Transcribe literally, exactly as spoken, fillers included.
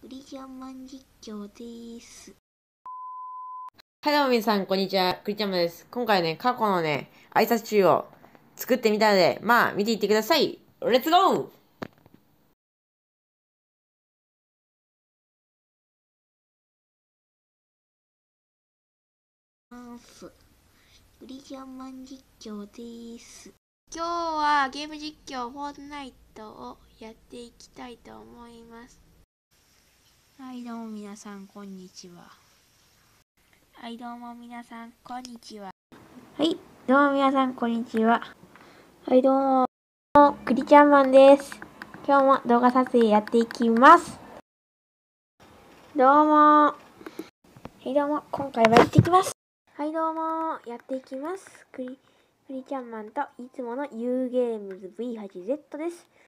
リジャンマン実況です。 はい、どうも皆さん、こんにちは。クリちゃんです。今回ね、過去のね、挨拶集を作ってみたので、まあ、見ていってください。レッツゴー。 クリジャンマン実況です。今日はゲーム実況フォートナイトをやっていきたいと思います。はい、どうも皆さん、こんにちは。はい、どうも皆さん、こんにちは。はい、どうも皆さん、こんにちは。はい、どうも、クリちゃんマンです。今日も動画撮影やっていきます。どうも、はい、どうも、今回はやっていきます。はい、どうも、やっていきます。クリ、クリちゃんマンといつもの U ゲームズ ブイエイトゼット です。